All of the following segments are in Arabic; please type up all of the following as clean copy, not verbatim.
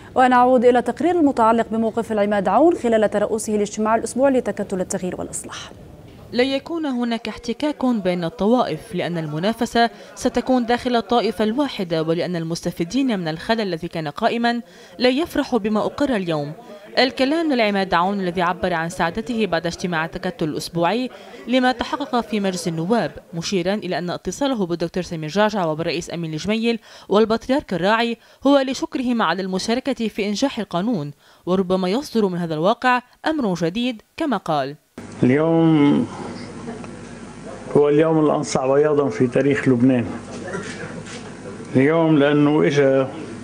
ونعود إلى تقرير المتعلق بموقف العماد عون خلال ترأسه لاجتماع الأسبوع لتكتل التغيير والإصلاح. لن يكون هناك احتكاك بين الطوائف، لأن المنافسة ستكون داخل الطائفة الواحدة، ولأن المستفيدين من الخلل الذي كان قائما لن يفرحوا بما أقر اليوم. الكلام للعماد عون الذي عبر عن سعادته بعد اجتماع التكتل الأسبوعي لما تحقق في مجلس النواب، مشيرا إلى أن اتصاله بالدكتور سمير جعجع وبالرئيس أمين الجميل والبطريرك الراعي هو لشكرهما على المشاركة في إنجاح القانون، وربما يصدر من هذا الواقع أمر جديد كما قال. اليوم هو اليوم الأنصع بياضا في تاريخ لبنان. اليوم لأنه إجا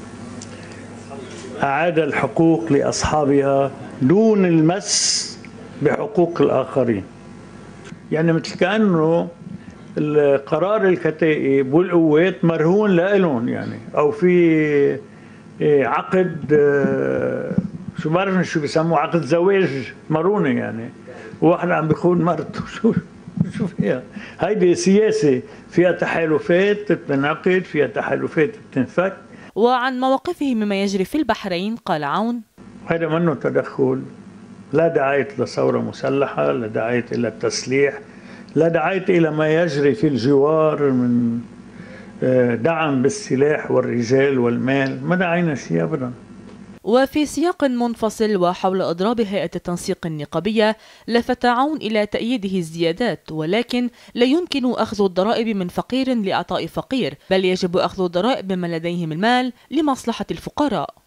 أعاد الحقوق لأصحابها دون المس بحقوق الآخرين. يعني مثل كأنه القرار الكتائب والقوات مرهون لهم، يعني أو في عقد، شو بعرف شو بيسموه، عقد زواج مرونة، يعني واحد عم بيخون مرته. شو فيها؟ هيدي سياسة فيها تحالفات بتنعقد، فيها تحالفات بتنفك. وعن مواقفه مما يجري في البحرين قال عون: هذا منه تدخل، لا دعاية لثورة مسلحة، لا دعاية إلى التسليح، لا دعاية إلى ما يجري في الجوار من دعم بالسلاح والرجال والمال، ما دعينا شيء أبدا. وفي سياق منفصل وحول إضراب هيئة التنسيق النقابية، لفت عون إلى تأييده الزيادات، ولكن لا يمكن أخذ الضرائب من فقير لإعطاء فقير، بل يجب أخذ الضرائب ممن لديهم المال لمصلحة الفقراء.